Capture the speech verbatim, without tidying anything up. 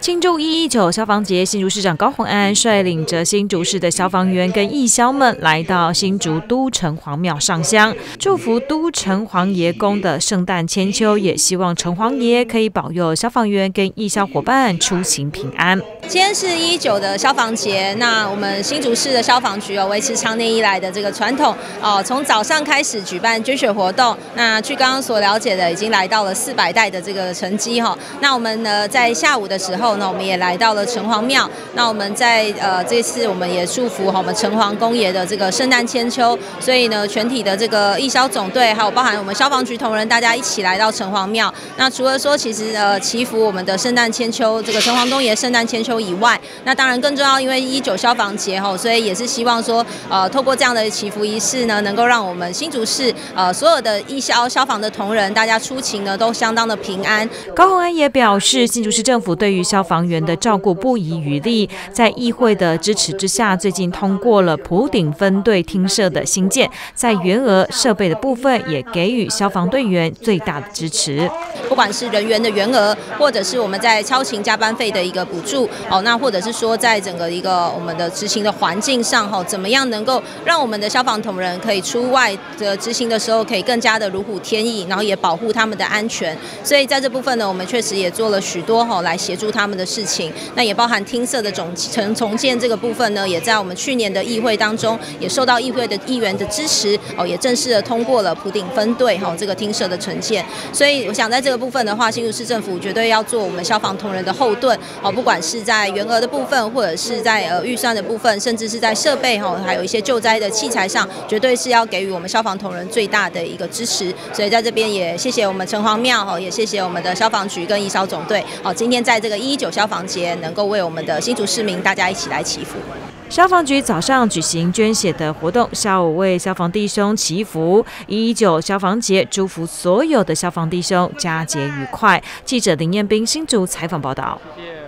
庆祝一一九消防节，新竹市长高虹安率领着新竹市的消防员跟义消们来到新竹都城隍庙上香，祝福都城隍爷公的圣诞千秋，也希望城隍爷可以保佑消防员跟义消伙伴出行平安。 今天是一一九的消防节，那我们新竹市的消防局哦，维持常年以来的这个传统哦，从早上开始举办捐血活动。那据刚刚所了解的，已经来到了四百袋的这个成绩哈。那我们呢，在下午的时候呢，我们也来到了城隍庙。那我们在呃这次我们也祝福哈我们城隍公爷的这个圣诞千秋，所以呢，全体的这个义消总队，还有包含我们消防局同仁，大家一起来到城隍庙。那除了说其实呃祈福我们的圣诞千秋，这个城隍公爷圣诞千秋以外，那当然更重要，因为一九消防节哈，所以也是希望说呃透过这样的祈福仪式呢，能够让我们新竹市呃所有的义消消防的同仁，大家出勤呢都相当的平安。 高虹安也表示，新竹市政府对于消防员的照顾不遗余力，在议会的支持之下，最近通过了埔顶分队厅舍的新建，在员额设备的部分也给予消防队员最大的支持， 不管是人员的员额，或者是我们在超勤加班费的一个补助哦，那或者是说在整个一个我们的执行的环境上哈，怎么样能够让我们的消防同仁可以出外的执行的时候可以更加的如虎添翼，然后也保护他们的安全。所以在这部分呢，我们确实也做了许多哈来协助他们的事情。那也包含厅舍的总重重建这个部分呢，也在我们去年的议会当中也受到议会的议员的支持哦，也正式的通过了埔顶分队哈这个厅舍的重建。所以我想在这个部分的话，新竹市政府绝对要做我们消防同仁的后盾哦，不管是在员额的部分，或者是在呃预算的部分，甚至是在设备哈，还有一些救灾的器材上，绝对是要给予我们消防同仁最大的一个支持。所以在这边也谢谢我们城隍庙哈，也谢谢我们的消防局跟义消总队哦，今天在这个一一九消防节，能够为我们的新竹市民大家一起来祈福。 消防局早上举行捐血的活动，下午为消防弟兄祈福。一一九消防节，祝福所有的消防弟兄佳节愉快。记者林彦斌新竹采访报道。谢谢。